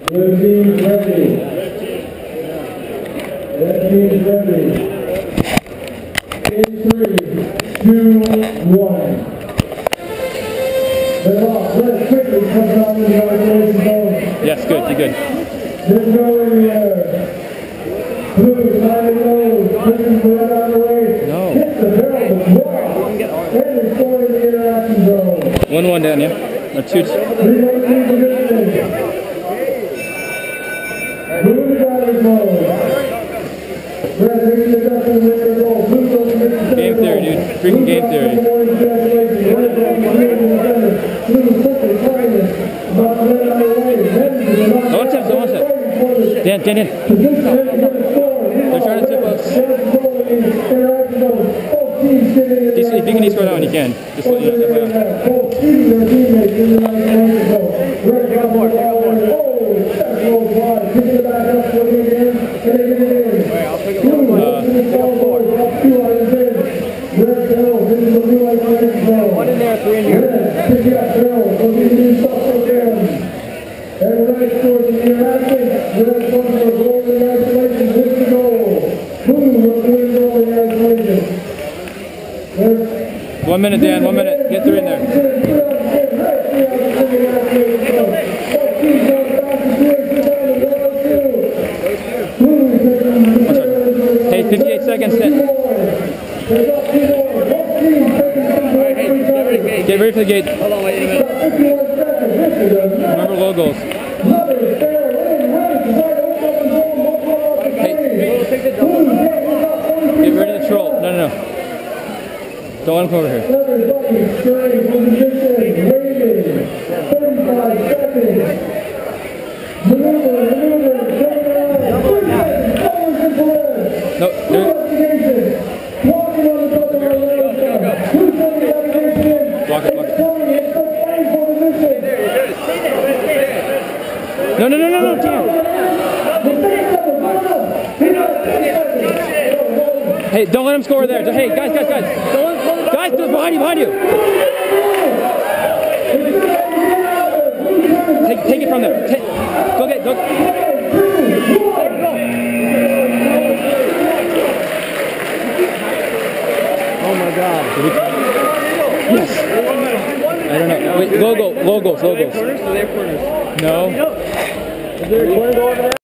Red team's ready. Red team's ready. In 3, 2, 1. They're off. Red quickly comes out in the isolation zone. Yes, good, you're good. Didn't go in the air. Blue, side and nose. Pushing the red out of the way. No. Hits the barrel with wall. And it's going in the interaction zone. 1-1 down, yeah? Or 2. Blue driver's mode. Red making the duck and the red goal. Blue goes to make the Game theory, dude. Freaking game theory. Blue quickly trying it. About to let it out of the way. One step. Dan. They're trying to tip us. If you can just throw down, you can. Just let you know. One in there, 3 in here. One minute, Dan. 1 minute. Get 3 in there. Hey, 58 seconds. Get ready for the gate. Hold on, wait a minute. Remember logos. Hey, get ready to troll. No. Don't let him come over here. No, block it. No, damn. Hey, don't let him score there. Hey, guys. Guys, behind you. Take it from there. Go. Oh my God. Yes. I don't know. Wait, logos. Are they corners? No. Is there a corner over there?